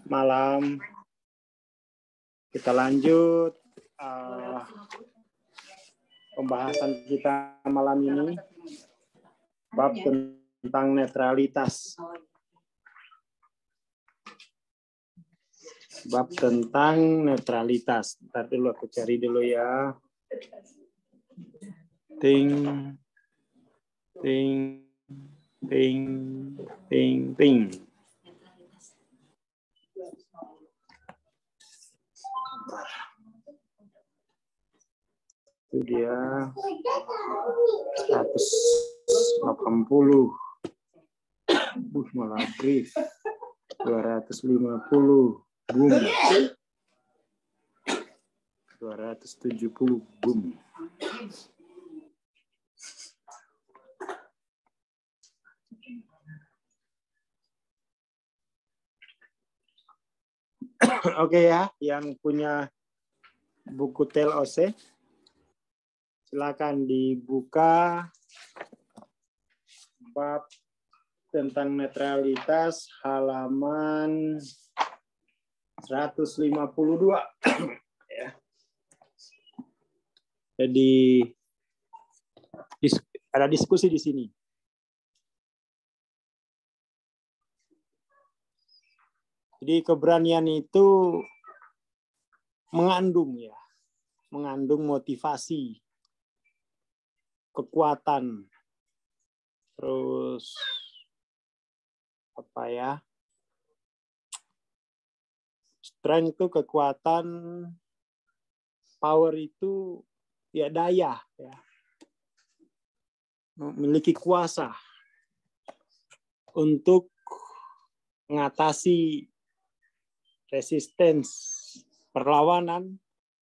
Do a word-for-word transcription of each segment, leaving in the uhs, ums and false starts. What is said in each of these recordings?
malam. Kita lanjut uh, pembahasan kita malam ini, bab tentang netralitas. Bab tentang netralitas. Ntar dulu aku cari dulu ya. Ting, ting, ting, ting, ting. Itu dia seratus delapan puluh. Buh, malah brief. dua ratus lima puluh. Boom. dua ratus tujuh puluh. Boom. Oke ya, yang punya buku T L O C, silakan dibuka bab tentang netralitas halaman seratus lima puluh dua. Ya. Jadi ada diskusi di sini. Jadi keberanian itu mengandung ya, mengandung motivasi, kekuatan, terus apa ya? Strength itu kekuatan, power itu ya daya, ya. Memiliki kuasa untuk mengatasi resistance, perlawanan,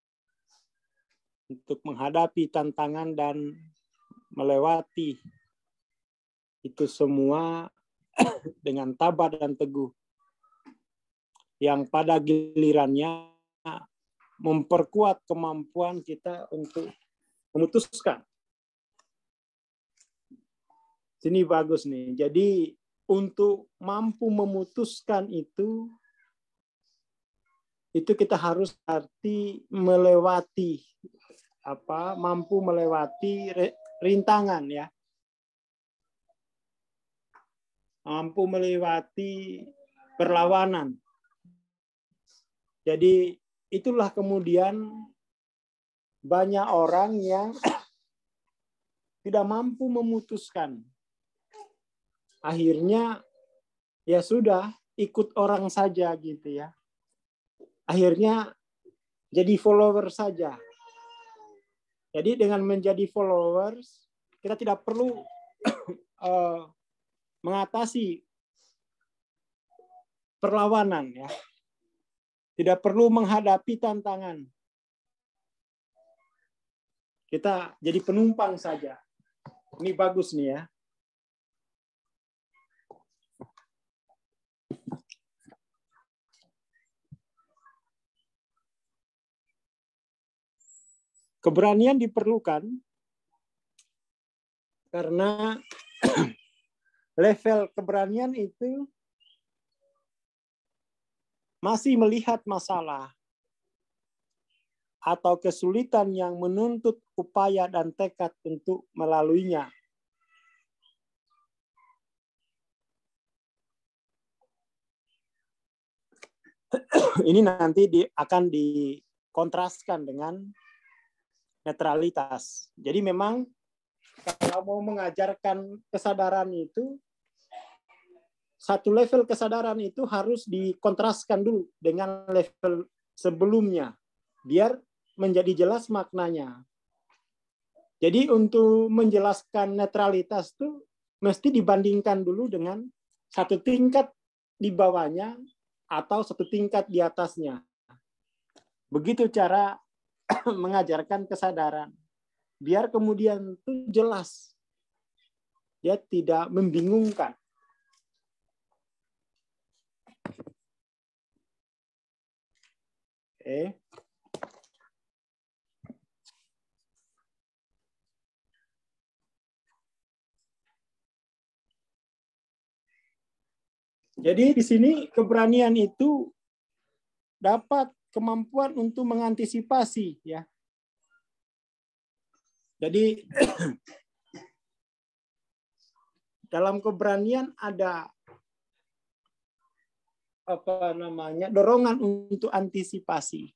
untuk menghadapi tantangan dan melewati itu semua dengan tabah dan teguh, yang pada gilirannya memperkuat kemampuan kita untuk memutuskan. Sini bagus nih. Jadi untuk mampu memutuskan itu, itu kita harus arti melewati apa? Mampu melewati rintangan ya. Mampu melewati perlawanan. Jadi itulah kemudian banyak orang yang tidak mampu memutuskan. Akhirnya ya sudah ikut orang saja gitu ya. Akhirnya jadi follower saja. Jadi dengan menjadi followers kita tidak perlu uh, mengatasi perlawanan ya. Tidak perlu menghadapi tantangan. Kita jadi penumpang saja. Ini bagus nih ya. Keberanian diperlukan karena level keberanian itu masih melihat masalah atau kesulitan yang menuntut upaya dan tekad untuk melaluinya. Ini nanti di, akan dikontraskan dengan netralitas. Jadi memang kalau mau mengajarkan kesadaran itu, satu level kesadaran itu harus dikontraskan dulu dengan level sebelumnya, biar menjadi jelas maknanya. Jadi untuk menjelaskan netralitas itu mesti dibandingkan dulu dengan satu tingkat di bawahnya atau satu tingkat di atasnya. Begitu cara mengajarkan kesadaran. Biar kemudian itu jelas. Ya, tidak membingungkan. Oke. Jadi di sini keberanian itu dapat kemampuan untuk mengantisipasi, ya. Jadi dalam keberanian ada apa namanya dorongan untuk antisipasi.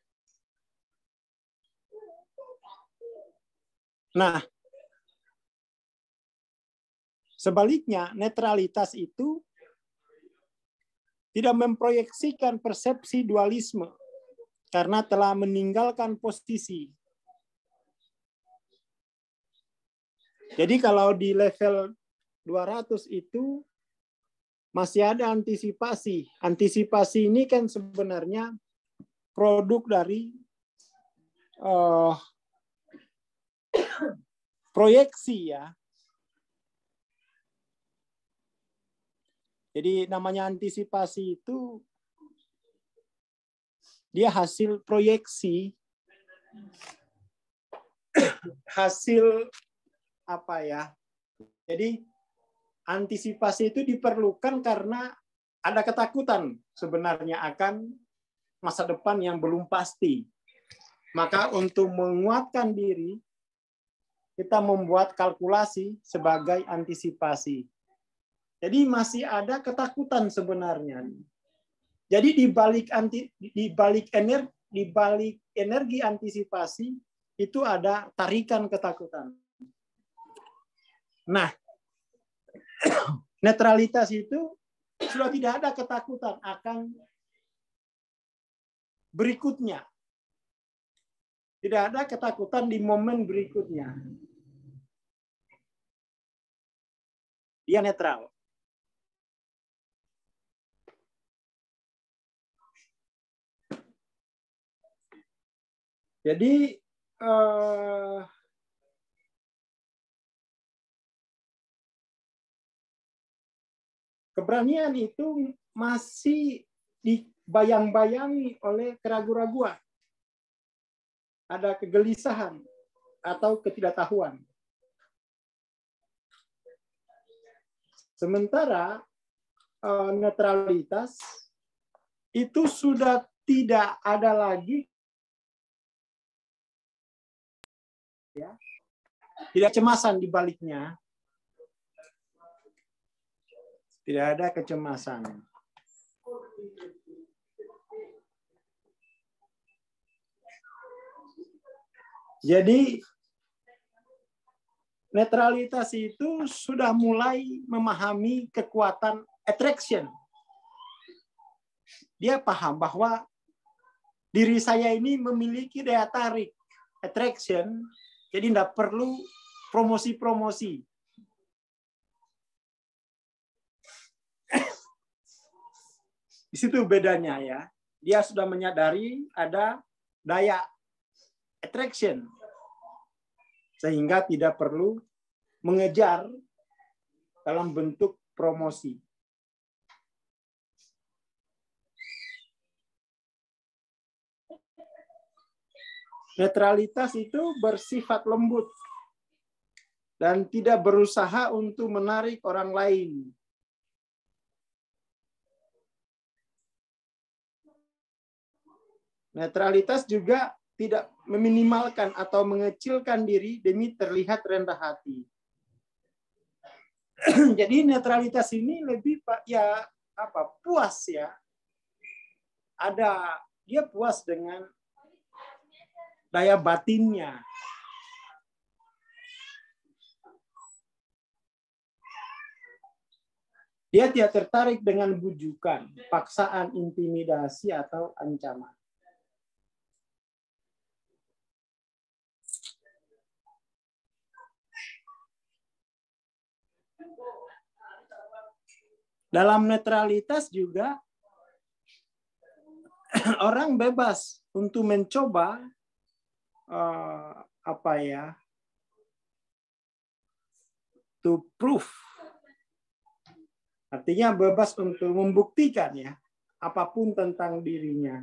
Nah, sebaliknya netralitas itu tidak memproyeksikan persepsi dualisme karena telah meninggalkan posisi. Jadi kalau di level dua ratus itu masih ada antisipasi. Antisipasi ini kan sebenarnya produk dari uh, proyeksi, ya. Jadi namanya antisipasi itu dia hasil proyeksi, hasil apa ya? Jadi antisipasi itu diperlukan karena ada ketakutan sebenarnya akan masa depan yang belum pasti. Maka untuk menguatkan diri, kita membuat kalkulasi sebagai antisipasi. Jadi masih ada ketakutan sebenarnya. Jadi di balik anti di balik energi di balik energi antisipasi itu ada tarikan ketakutan. Nah, netralitas itu sudah tidak ada ketakutan akan berikutnya. Tidak ada ketakutan di momen berikutnya. Dia netral. Jadi eh, keberanian itu masih dibayang-bayangi oleh keraguan-raguan. Ada kegelisahan atau ketidaktahuan. Sementara eh, netralitas itu sudah tidak ada lagi, ya, tidak kecemasan di baliknya, tidak ada kecemasan. Jadi netralitas itu sudah mulai memahami kekuatan attraction. Dia paham bahwa diri saya ini memiliki daya tarik attraction, jadi tidak perlu promosi-promosi. Di situ bedanya, ya. Dia sudah menyadari ada daya attraction, sehingga tidak perlu mengejar dalam bentuk promosi. Netralitas itu bersifat lembut dan tidak berusaha untuk menarik orang lain. Netralitas juga tidak meminimalkan atau mengecilkan diri demi terlihat rendah hati. Jadi netralitas ini lebih ya apa puas, ya. Ada dia puas dengan daya batinnya. Dia tidak tertarik dengan bujukan, paksaan, intimidasi, atau ancaman. Dalam netralitas juga orang bebas untuk mencoba uh, apa ya, to prove. Artinya bebas untuk membuktikan, ya, apapun tentang dirinya.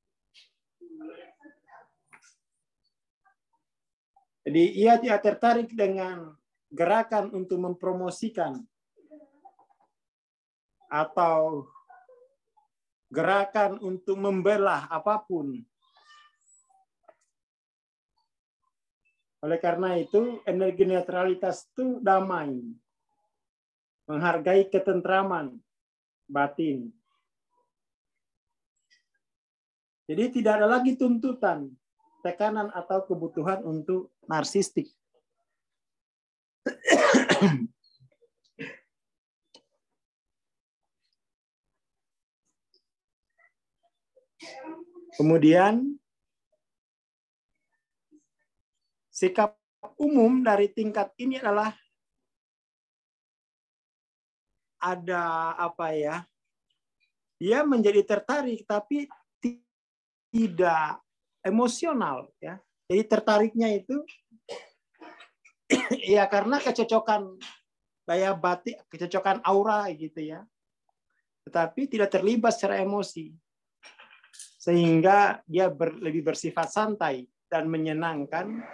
Jadi ia tidak tertarik dengan gerakan untuk mempromosikan atau gerakan untuk membelah apapun. Oleh karena itu, energi netralitas itu damai, menghargai ketentraman batin. Jadi tidak ada lagi tuntutan, tekanan atau kebutuhan untuk narsistik. Kemudian sikap umum dari tingkat ini adalah ada apa ya? Dia menjadi tertarik tapi tidak emosional ya. Jadi tertariknya itu ya karena kecocokan daya batin, kecocokan aura gitu ya. Tetapi tidak terlibat secara emosi. Sehingga dia ber, lebih bersifat santai dan menyenangkan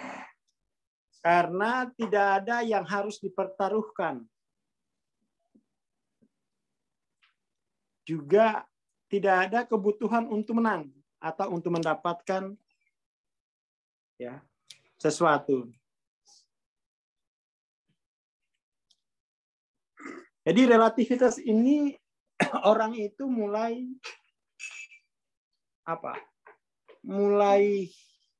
karena tidak ada yang harus dipertaruhkan. Juga tidak ada kebutuhan untuk menang atau untuk mendapatkan ya sesuatu. Jadi relativitas ini orang itu mulai apa? Mulai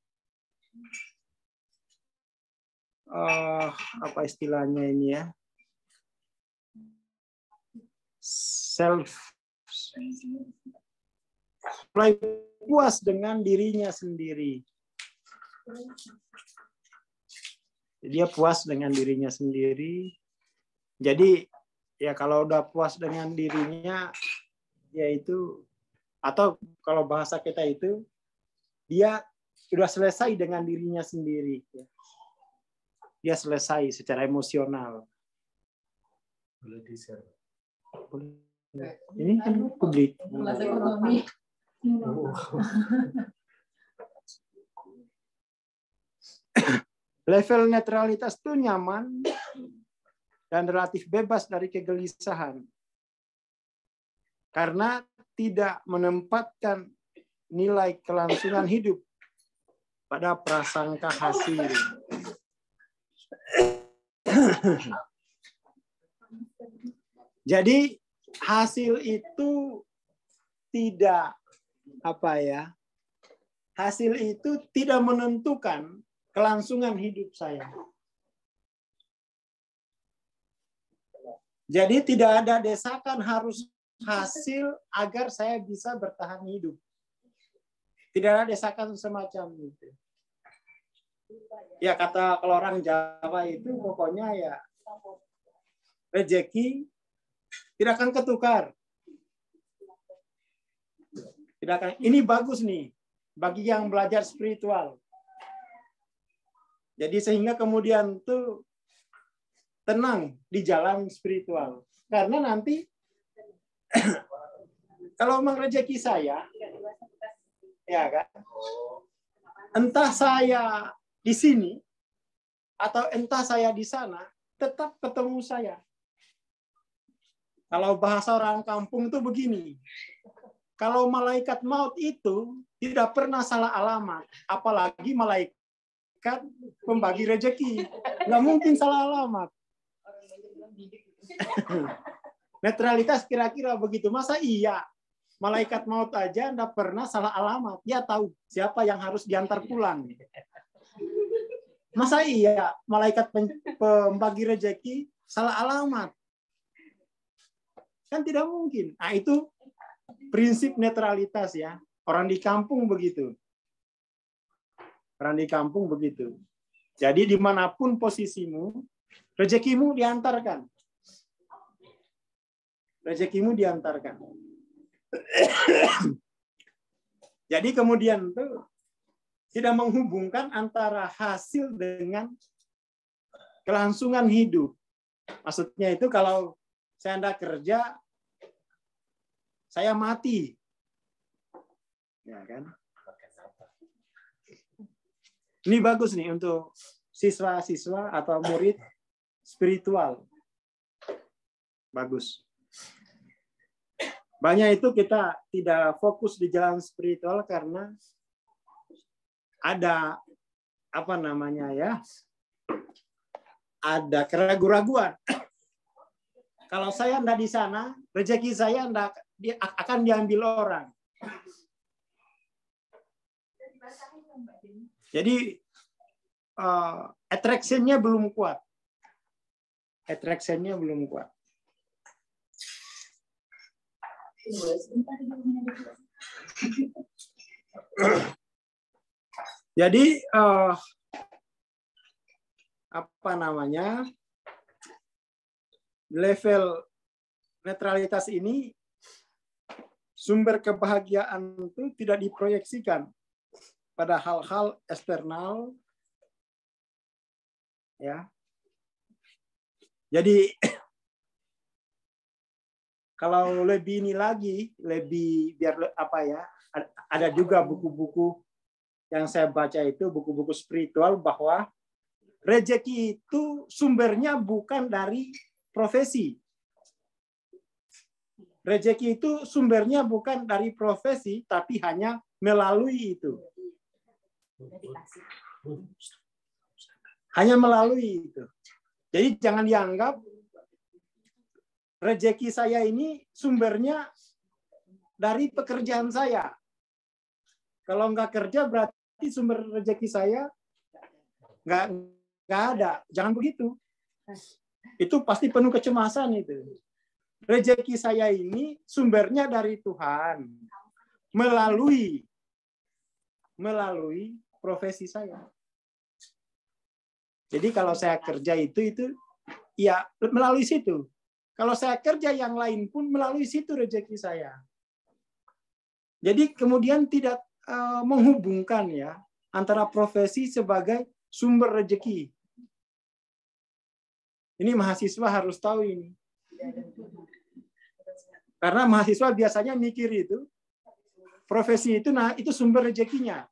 uh, apa istilahnya ini ya? Self mulai puas dengan dirinya sendiri. Dia puas dengan dirinya sendiri. Jadi ya kalau udah puas dengan dirinya, yaitu atau kalau bahasa kita itu dia sudah selesai dengan dirinya sendiri. Dia selesai secara emosional. Boleh di-share. Ini kan publik. Level netralitas itu nyaman dan relatif bebas dari kegelisahan. Karena tidak menempatkan nilai kelangsungan hidup pada prasangka hasil. Jadi hasil itu tidak apa ya? Hasil itu tidak menentukan kelangsungan hidup saya. Jadi tidak ada desakan harus hasil agar saya bisa bertahan hidup. Tidak ada desakan semacam itu. Ya kata kalau orang Jawa itu pokoknya ya rezeki tidak akan ketukar. Tidak akan. Ini bagus nih bagi yang belajar spiritual. Jadi sehingga kemudian tuh tenang di jalan spiritual. Karena nanti kalau memang rezeki saya, ya kan, entah saya di sini atau entah saya di sana, tetap ketemu saya. Kalau bahasa orang kampung tuh begini, kalau malaikat maut itu tidak pernah salah alamat, apalagi malaikat pembagi rezeki, nggak mungkin salah alamat. Netralitas kira-kira begitu. Masa iya malaikat maut aja enggak pernah salah alamat. Dia tahu siapa yang harus diantar pulang. Masa iya malaikat pembagi rezeki salah alamat? Kan tidak mungkin. Nah, itu prinsip netralitas ya. Orang di kampung begitu. Orang di kampung begitu. Jadi dimanapun posisimu, rezekimu diantarkan. Rezekimu diantarkan. Jadi kemudian tuh tidak menghubungkan antara hasil dengan kelangsungan hidup. Maksudnya itu kalau saya hendak kerja, saya mati. Ya kan? Ini bagus nih untuk siswa-siswa atau murid spiritual. Bagus. Banyak itu kita tidak fokus di jalan spiritual karena ada apa namanya ya, ada keraguan-raguan. Kalau saya tidak di sana, rezeki saya tidak akan diambil orang. Jadi uh, attraction-nya belum kuat. Attraction-nya belum kuat. Jadi uh, apa namanya, level netralitas ini, sumber kebahagiaan itu tidak diproyeksikan pada hal-hal eksternal, ya. Jadi kalau lebih ini lagi, lebih biar apa ya, ada juga buku-buku yang saya baca itu, buku-buku spiritual, bahwa rezeki itu sumbernya bukan dari profesi. Rezeki itu sumbernya bukan dari profesi, tapi hanya melalui itu. Hanya melalui itu. Jadi jangan dianggap rezeki saya ini sumbernya dari pekerjaan saya. Kalau nggak kerja berarti sumber rezeki saya nggak nggak ada. Jangan begitu. Itu pasti penuh kecemasan itu. Rezeki saya ini sumbernya dari Tuhan melalui melalui profesi saya. Jadi kalau saya kerja itu itu ya melalui situ. Kalau saya kerja yang lain pun melalui situ rezeki saya. Jadi kemudian tidak uh, menghubungkan ya antara profesi sebagai sumber rezeki. Ini mahasiswa harus tahu ini. Karena mahasiswa biasanya mikir itu profesi itu, nah itu sumber rezekinya.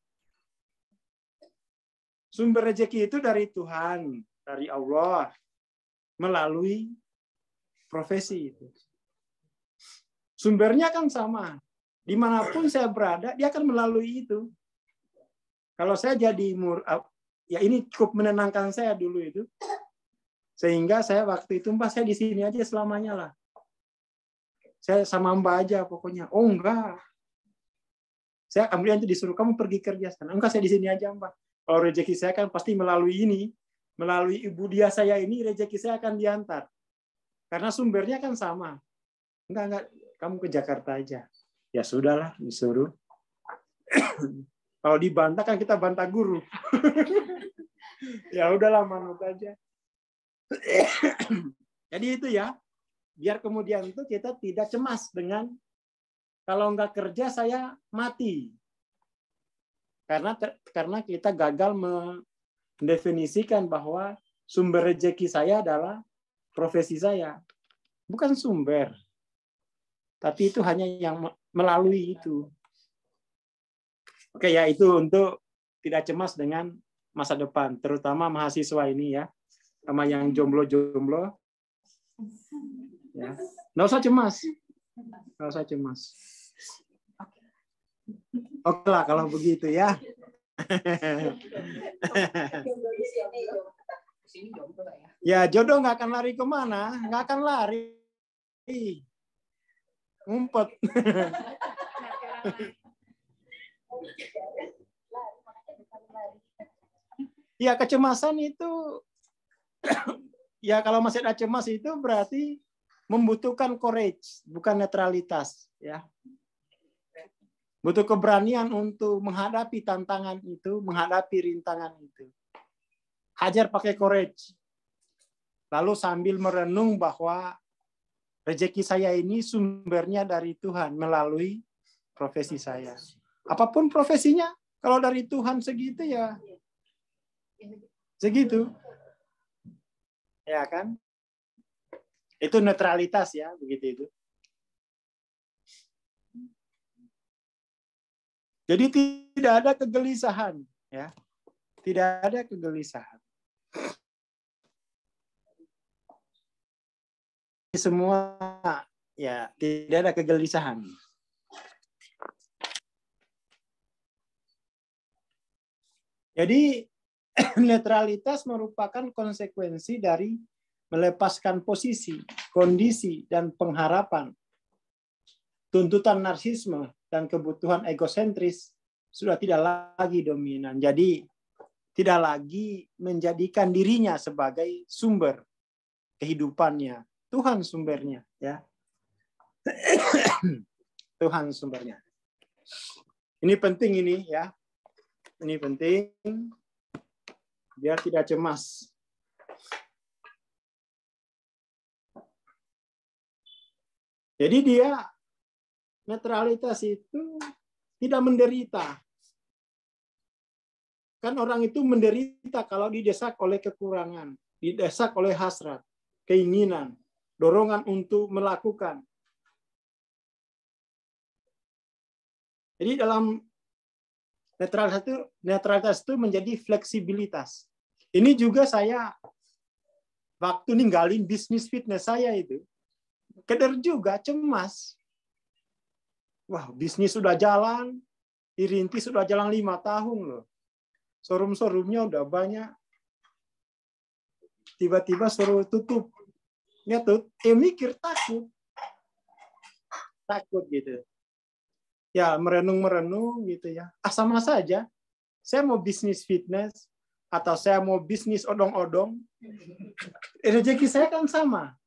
Sumber rezeki itu dari Tuhan, dari Allah, melalui profesi itu. Sumbernya kan sama. Dimanapun saya berada, dia akan melalui itu. Kalau saya jadi mur, ya ini cukup menenangkan saya dulu itu. Sehingga saya waktu itu, Mbak, saya di sini aja selamanya lah. Saya sama Mbak aja pokoknya. Oh enggak. Saya kemudian itu disuruh kamu pergi kerja sana. Enggak, saya di sini aja, Mbak. Kalau rezeki saya kan pasti melalui ini, melalui ibu dia saya ini, rezeki saya akan diantar. Karena sumbernya kan sama. Enggak, enggak, kamu ke Jakarta aja. Ya sudahlah, disuruh. Kalau dibantah kan kita bantah guru. Ya udahlah, manut aja. Jadi itu ya, biar kemudian itu kita tidak cemas dengan kalau enggak kerja saya mati. Karena karena kita gagal mendefinisikan bahwa sumber rezeki saya adalah profesi saya. Bukan sumber. Tapi itu hanya yang melalui itu. Oke ya, itu untuk tidak cemas dengan masa depan, terutama mahasiswa ini ya, sama yang jomblo-jomblo. Ya. Nggak usah cemas. Nggak usah cemas. Oke lah kalau begitu ya. Ya jodoh nggak akan lari kemana, nggak akan lari, ngumpet. Ya kecemasan itu, ya kalau masih ada cemas itu berarti membutuhkan courage, bukan netralitas, ya. Butuh keberanian untuk menghadapi tantangan itu, menghadapi rintangan itu. Hajar pakai courage. Lalu sambil merenung bahwa rezeki saya ini sumbernya dari Tuhan melalui profesi saya. Apapun profesinya, kalau dari Tuhan segitu ya segitu. Ya kan? Itu netralitas ya, begitu itu. Jadi tidak ada kegelisahan, ya. Tidak ada kegelisahan. Semua ya tidak ada kegelisahan. Jadi netralitas merupakan konsekuensi dari melepaskan posisi, kondisi, dan pengharapan. Tuntutan narsisme dan kebutuhan egosentris sudah tidak lagi dominan. Jadi tidak lagi menjadikan dirinya sebagai sumber kehidupannya. Tuhan sumbernya, ya. Tuhan sumbernya. Ini penting ini, ya. Ini penting biar tidak cemas. Jadi dia netralitas itu tidak menderita. Kan orang itu menderita kalau didesak oleh kekurangan, didesak oleh hasrat, keinginan, dorongan untuk melakukan. Jadi dalam netralitas itu, netralitas itu menjadi fleksibilitas. Ini juga saya waktu ninggalin bisnis fitness saya itu, keder juga, cemas. Wah, bisnis sudah jalan, dirintis sudah jalan lima tahun loh. Showroom-showroomnya udah banyak. Tiba-tiba suruh tutup. Ya tuh, eh, mikir takut. Takut gitu. Ya merenung-merenung gitu ya. Ah, sama saja. Saya mau bisnis fitness atau saya mau bisnis odong-odong. Rezeki saya kan sama.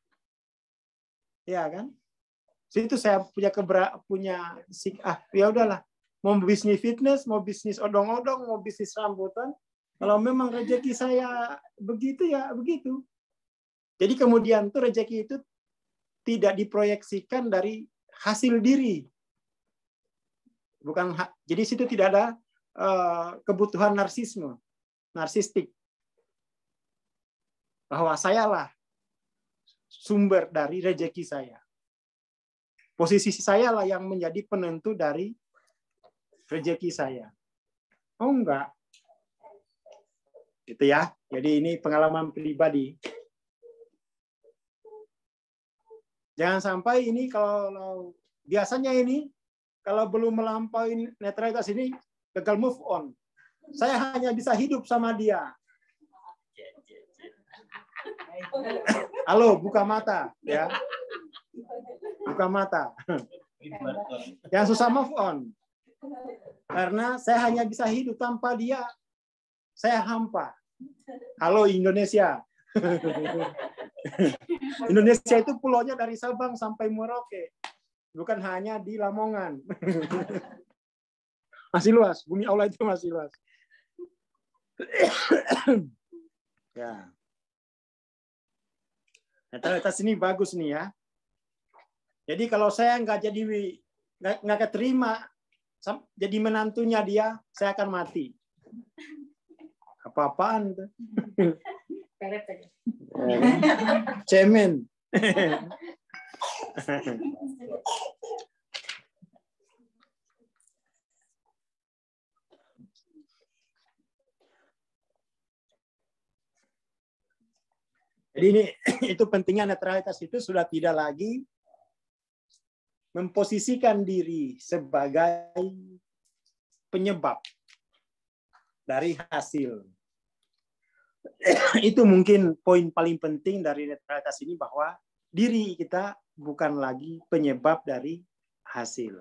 Ya kan? Situ saya punya kebera, punya sik ah ya udahlah. Mau bisnis fitness, mau bisnis odong-odong, mau bisnis rambutan. Kalau memang rezeki saya begitu ya begitu. Jadi kemudian tuh rezeki itu tidak diproyeksikan dari hasil diri. Bukan, jadi situ tidak ada uh, kebutuhan narsisme, narsistik. Bahwa sayalah sumber dari rezeki saya. Posisi saya lah yang menjadi penentu dari rezeki saya. Oh enggak. Gitu ya. Jadi ini pengalaman pribadi. Jangan sampai ini kalau biasanya ini kalau belum melampaui netralitas ini gagal move on. Saya hanya bisa hidup sama dia. Halo, buka mata, ya. Buka mata. Yang susah move on. Karena saya hanya bisa hidup tanpa dia. Saya hampa. Halo Indonesia. Indonesia itu pulaunya dari Sabang sampai Merauke. Bukan hanya di Lamongan. Masih luas. Bumi Allah itu masih luas. Ya. Netralitas ini bagus nih ya. Jadi kalau saya nggak jadi nggak, nggak keterima jadi menantunya dia, saya akan mati. Apa-apaan tuh? Cemen. Jadi ini itu pentingnya netralitas itu sudah tidak lagi memposisikan diri sebagai penyebab dari hasil. Itu mungkin poin paling penting dari netralitas ini, bahwa diri kita bukan lagi penyebab dari hasil.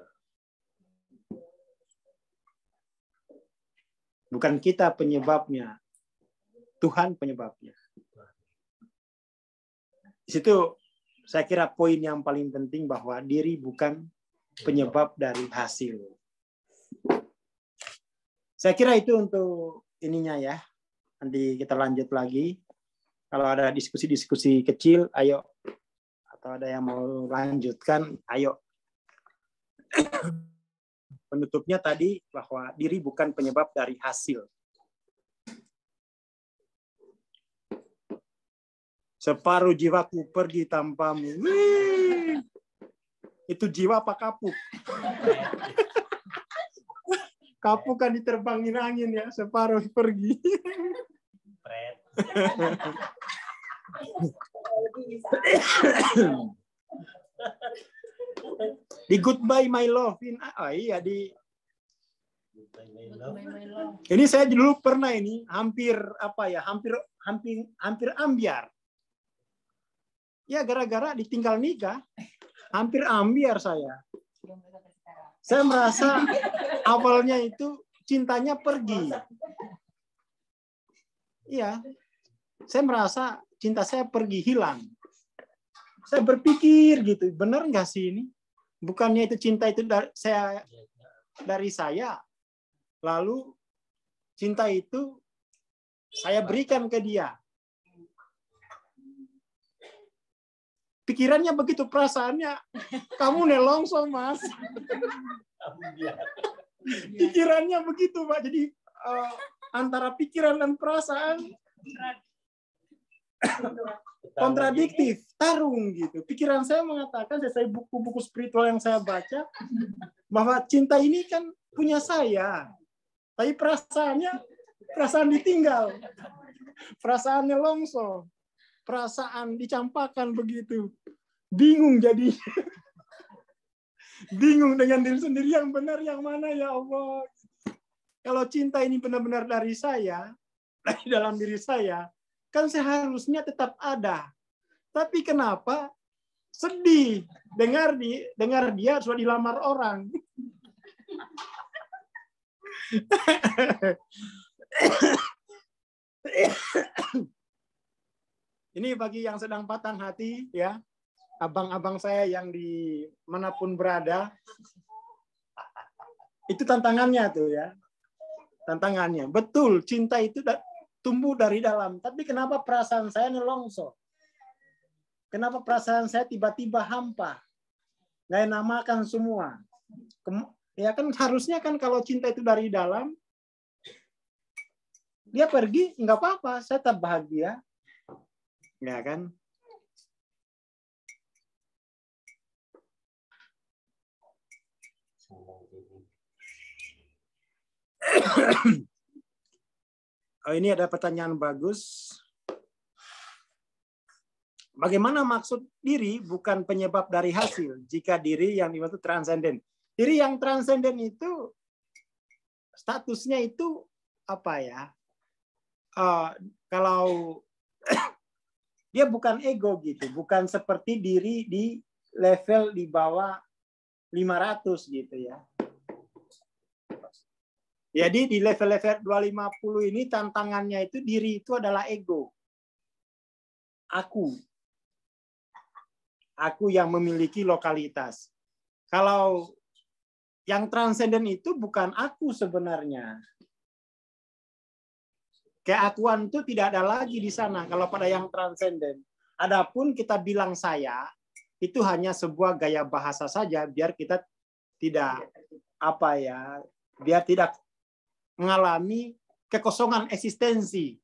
Bukan kita penyebabnya, Tuhan penyebabnya. Di situ saya kira poin yang paling penting, bahwa diri bukan penyebab dari hasil. Saya kira itu untuk ininya ya. Nanti kita lanjut lagi. Kalau ada diskusi-diskusi kecil, ayo. Atau ada yang mau lanjutkan, ayo. Penutupnya tadi bahwa diri bukan penyebab dari hasil. Separuh jiwaku pergi tanpamu. Wih, itu jiwa apa kapuk? Kapuk kan diterbangin angin ya, separuh pergi. Di Goodbye My Love. Oh iya di. Ini saya dulu pernah ini hampir apa ya hampir hampir hampir ambiar. Ya gara-gara ditinggal nikah hampir ambiar saya. Saya merasa awalnya itu cintanya pergi. Iya. Saya merasa cinta saya pergi hilang. Saya berpikir gitu, benar nggak sih ini? Bukannya itu cinta itu dari saya dari saya. Lalu cinta itu saya berikan ke dia. Pikirannya begitu, perasaannya kamu nelongso, Mas. Pikirannya begitu, Pak. Jadi uh, antara pikiran dan perasaan kontradiktif, tarung gitu. Pikiran saya mengatakan, saya buku-buku spiritual yang saya baca, bahwa cinta ini kan punya saya. Tapi perasaannya, perasaan ditinggal. Perasaannya longso. Perasaan dicampakkan begitu. Bingung jadi. Bingung dengan diri sendiri, yang benar yang mana ya Allah. Kalau cinta ini benar-benar dari saya, dari dalam diri saya, kan seharusnya tetap ada. Tapi kenapa sedih dengar di dengar dia sudah dilamar orang. Ini bagi yang sedang patah hati ya, abang-abang saya yang di manapun berada, itu tantangannya tuh ya, tantangannya. Betul, cinta itu tumbuh dari dalam. Tapi kenapa perasaan saya nelongso? Kenapa perasaan saya tiba-tiba hampa? Nggak namakan semua. Ya kan harusnya kan kalau cinta itu dari dalam, dia pergi, nggak apa-apa, saya tetap bahagia. Ya kan? Oh, ini ada pertanyaan bagus. Bagaimana maksud diri bukan penyebab dari hasil jika diri yang dimaksud transenden? Diri yang transenden itu statusnya itu apa ya? Uh, kalau dia bukan ego gitu, bukan seperti diri di level di bawah lima ratus gitu ya. Jadi di level-level dua ratus lima puluh ini tantangannya itu diri itu adalah ego. Aku. Aku yang memiliki lokalitas. Kalau yang transenden itu bukan aku sebenarnya. Keakuan itu tidak ada lagi di sana kalau pada yang transenden. Adapun kita bilang saya, itu hanya sebuah gaya bahasa saja biar kita tidak apa ya, biar tidak mengalami kekosongan eksistensi.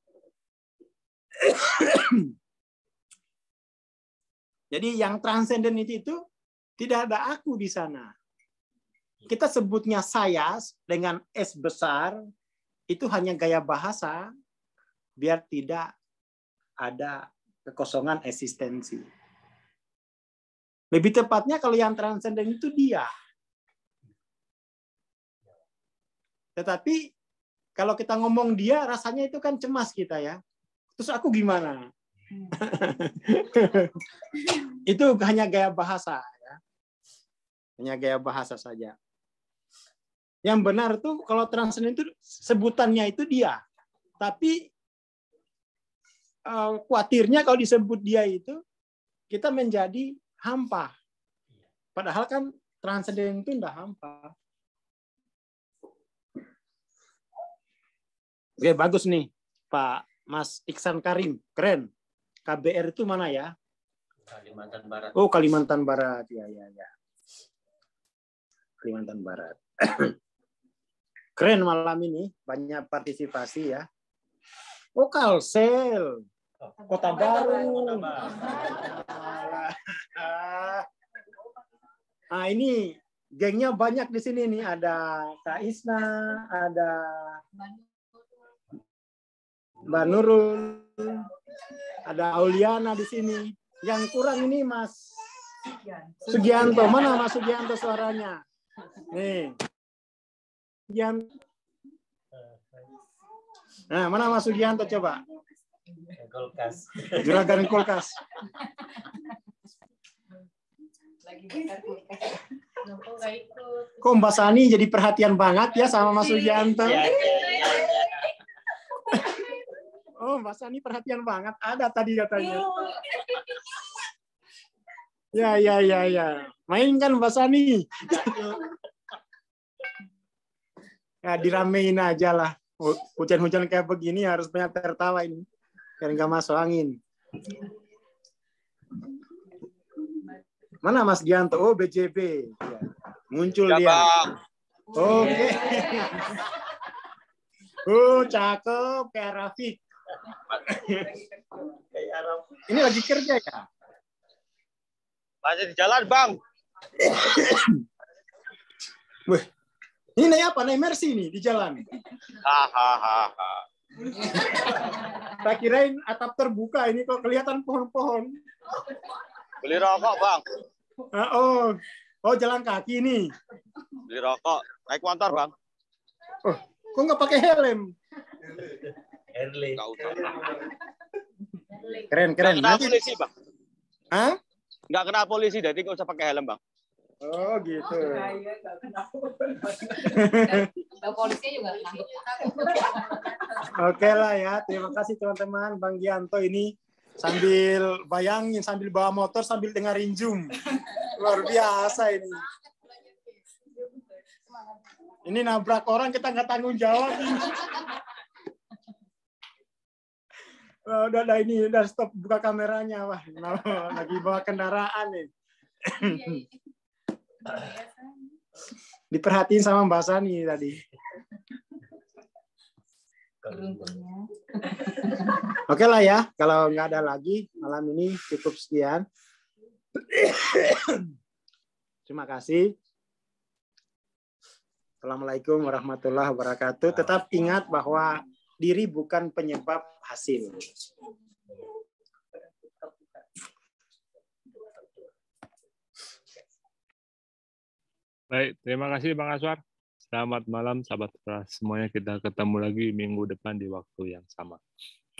Jadi yang transenden itu, itu tidak ada aku di sana. Kita sebutnya saya dengan S besar, itu hanya gaya bahasa biar tidak ada kekosongan eksistensi. Lebih tepatnya kalau yang transenden itu dia. Tetapi kalau kita ngomong dia, rasanya itu kan cemas kita ya. Terus aku gimana? Itu hanya gaya bahasa ya. Hanya gaya bahasa saja. Yang benar tuh kalau transenden itu sebutannya itu dia. Tapi uh, khawatirnya kalau disebut dia itu kita menjadi hampa. Padahal kan transenden itu enggak hampa. Oke, bagus nih Pak Mas Iksan Karim. Keren. K B R itu mana ya? Kalimantan Barat. Oh, Kalimantan Barat. Ya, ya, ya. Kalimantan Barat. Keren malam ini. Banyak partisipasi ya. Oh, Kalsel. Kota Baru. Nah, ini gengnya banyak di sini nih. Ada Kak Isna, ada Mbak Nurul, ada Auliana di sini. Yang kurang ini Mas Sugianto, mana Mas Sugianto suaranya? Nih. Sugianto. Nah, mana Mas Sugianto coba? Kulkas. Juragan kulkas. Lagi bakar kulkas. Nopo nggak ikut. Kok Mbak Sani jadi perhatian banget ya sama Mas Sugianto? Ya, ya, ya, ya. Oh, Mbak Sani perhatian banget. Ada tadi katanya. Ya, ya, ya, ya. Main kan Mbak Sani? Ya, diramein aja lah. Hujan-hujan kayak begini harus banyak tertawa ini. Biar nggak masuk angin. Mana Mas Gianto? Oh, B J B. Ya. Muncul Ya, dia. Bang. Oke. Oh, cakep. Kayak Rafiq. Ini lagi kerja ya? Masih di jalan, Bang. Wih, ini naik apa? Naik Mercy nih di jalan. Hahaha. Tak kirain atap terbuka ini kok kelihatan pohon-pohon. Beli rokok, Bang. Ah, oh, oh jalan kaki nih. Beli rokok. Naik motor, Bang. Oh, kok nggak pakai helm? Early. Nggak usah. Keren, Nggak keren. kena Nanti, polisi, Bang. Hah? Nggak kena polisi, jadi nggak usah pakai helm, Bang. Oh, gitu. Tahu polisinya juga nangkep. Oke lah ya. Terima kasih teman-teman. Bang Gianto ini sambil bayangin, sambil bawa motor, sambil dengerin Zoom. Luar biasa ini. Ini nabrak orang kita nggak tanggung jawab. Oh, udah, udah ini udah stop buka kameranya, wah, nah, lagi bawa kendaraan nih. Diperhatiin sama Mbak Sani tadi. Beruntungnya. Oke lah ya, kalau nggak ada lagi malam ini cukup sekian. Terima kasih. Assalamualaikum warahmatullahi wabarakatuh. Tetap ingat bahwa diri bukan penyebab hasil. Baik, terima kasih Bang Aswar. Selamat malam sahabat Keras semuanya. Kita ketemu lagi minggu depan di waktu yang sama.